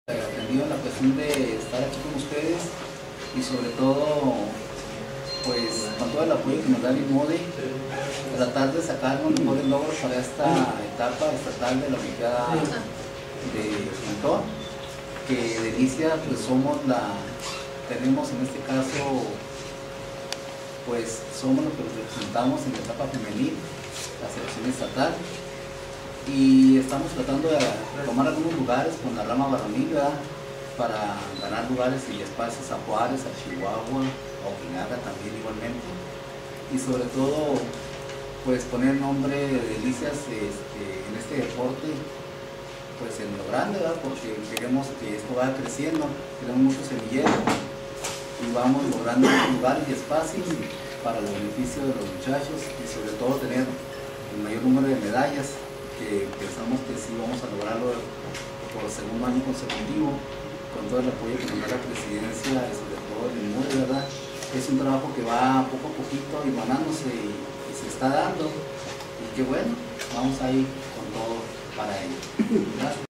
Aprendido en la cuestión de estar aquí con ustedes y sobre todo pues con todo el apoyo que nos da el INMODE, tratar de sacar los mejores logros para esta etapa estatal de la Olimpiada de Pintor, que Delicia pues tenemos en este caso, pues somos los que representamos en la etapa femenil, la selección estatal, y estamos tratando de tomar algunos lugares con la rama varonil, ¿verdad?, para ganar lugares y espacios a Juárez, a Chihuahua, a Ojinaga también igualmente, y sobre todo pues poner el nombre de Delicias en este deporte pues en lo grande, ¿verdad?, porque queremos que esto vaya creciendo, tenemos muchos semilleros y vamos logrando lugares y espacios para el beneficio de los muchachos y sobre todo tener el mayor número de medallas, que pensamos que sí vamos a lograrlo por el segundo año consecutivo, con todo el apoyo que nos da la presidencia y sobre todo el INMODE, ¿verdad? Es un trabajo que va poco a poquito y ganándose y se está dando, y que bueno, vamos a ir con todo para ello. Gracias.